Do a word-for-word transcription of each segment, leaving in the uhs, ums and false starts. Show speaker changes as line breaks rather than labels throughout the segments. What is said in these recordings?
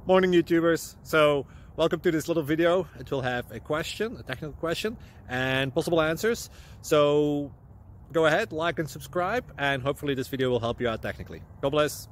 Morning YouTubers. So welcome to this little video. It will have a question, a technical question, and possible answers. So go ahead, like and subscribe, and hopefully this video will help you out technically. God bless.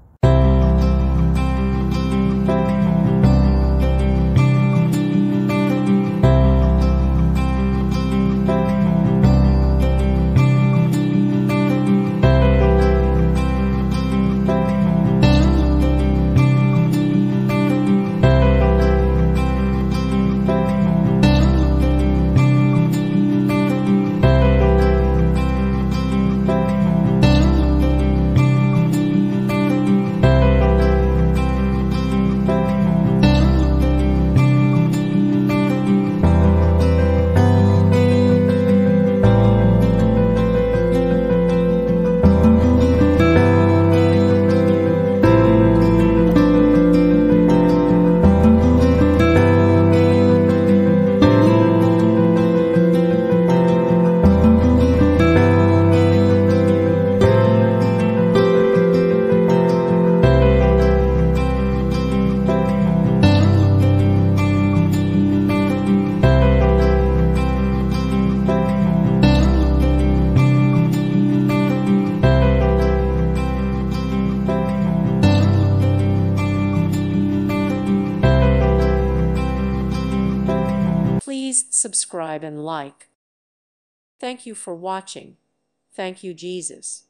Please subscribe and like. Thank you for watching. Thank you, Jesus.